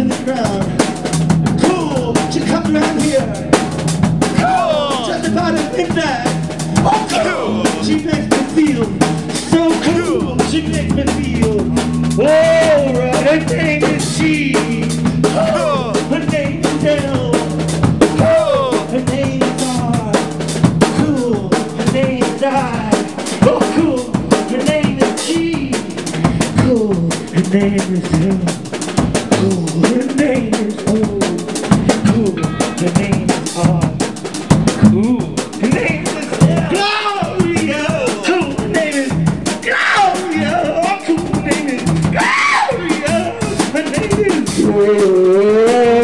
in the crowd. Cool, she comes around here. Cool, just about at midnight. Oh, cool, she makes me feel so cool. She makes me feel alright. Her name is G. Cool, her name is L. Cool, her name is R. Cool, her name is I. Oh, cool, her name is G. Cool, her name is M. Cool, her name is O. Cool, her name is R. Cool, her name is Gloria. Cool, her name is Gloria. Oh, cool, her name is Gloria. Her name is Gloria.